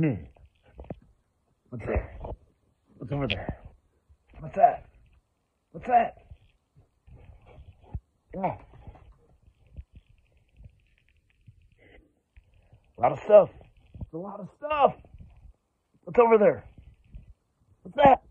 Hmm. What's there? What's over there? What's that? What's that? Yeah. A lot of stuff. It's a lot of stuff. What's over there? What's that?